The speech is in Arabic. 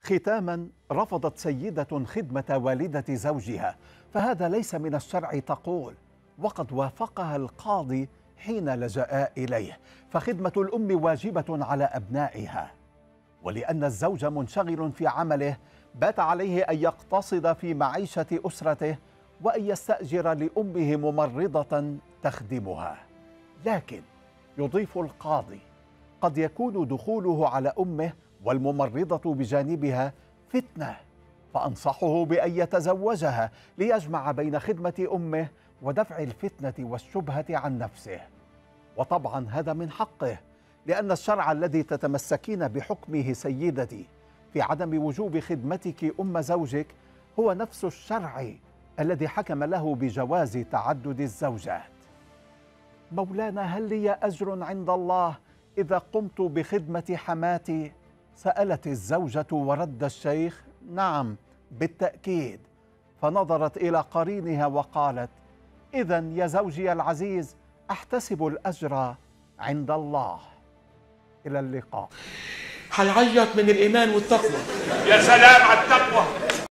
ختاما، رفضت سيدة خدمة والدة زوجها، فهذا ليس من الشرع تقول، وقد وافقها القاضي حين لجأ إليه، فخدمة الأم واجبة على أبنائها. ولأن الزوج منشغل في عمله، بات عليه أن يقتصد في معيشة أسرته وأن يستأجر لأمه ممرضة تخدمها. لكن يضيف القاضي: قد يكون دخوله على أمه والممرضة بجانبها فتنة، فأنصحه بأن يتزوجها ليجمع بين خدمة أمه ودفع الفتنة والشبهة عن نفسه. وطبعا هذا من حقه، لأن الشرع الذي تتمسكين بحكمه سيدتي في عدم وجوب خدمتك أم زوجك هو نفس الشرع الذي حكم له بجواز تعدد الزوجات. مولانا، هل لي أجر عند الله إذا قمت بخدمة حماتي؟ سألت الزوجة ورد الشيخ: نعم بالتأكيد. فنظرت إلى قرينها وقالت: إذن يا زوجي العزيز، أحتسب الأجر عند الله. إلى اللقاء. هيعيط من الإيمان والتقوى. يا سلام على التقوى.